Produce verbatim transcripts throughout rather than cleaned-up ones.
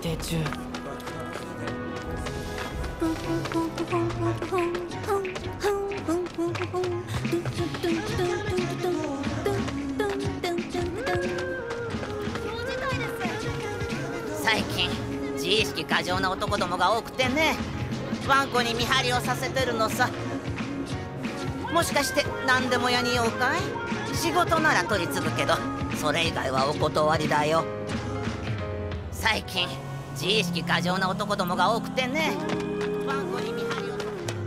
定中。 最近自意識過剰な男どもが多くてね、ワンコに見張りをさせてるのさ。もしかして何でもやに用かい？仕事なら取り継ぐけど、それ以外はお断りだよ。最近自意識過剰な男どもが多くてね、ワンコに見張りを。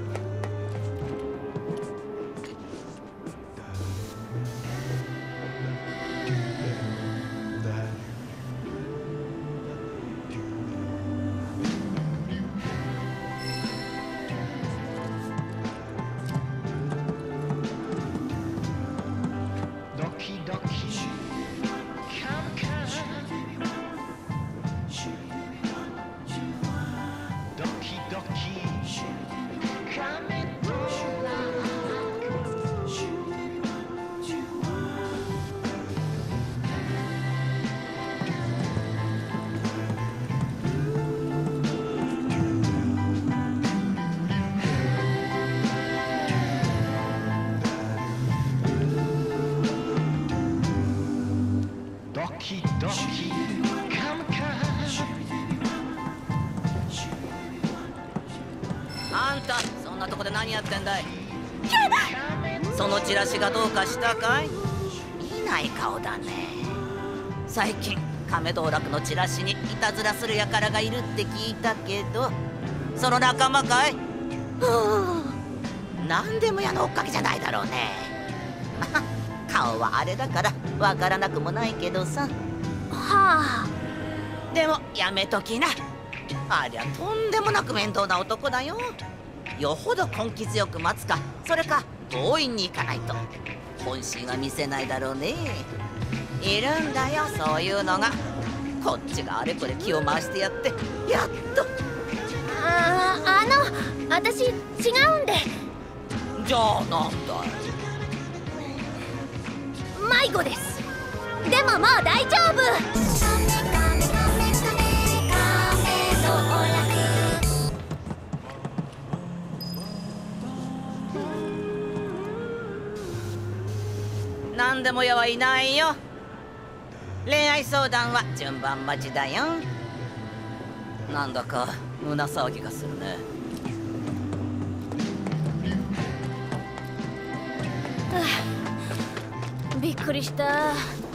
あんた、そんなとこで何やってんだい？そのチラシがどうかしたかい？見ない顔だね。最近亀道楽のチラシにいたずらする輩がいるって聞いたけど、その仲間かい？何でも屋の追っかけじゃないだろうね。まあ顔はあれだからわからなくもないけどさ。はあ。でもやめときな。ありゃとんでもなく面倒な男だよ。よほど根気強く待つか、それか強引に行かないと本心は見せないだろうね。いるんだよ、そういうのが。こっちがあれこれ気を回してやってやっと。 ああ、あの私違うんで。 じゃあなんだい？ 迷子です。でももう大丈夫。 何でも屋はいないよ。恋愛相談は順番待ちだよ。なんだか胸騒ぎがするね。 びっくりした。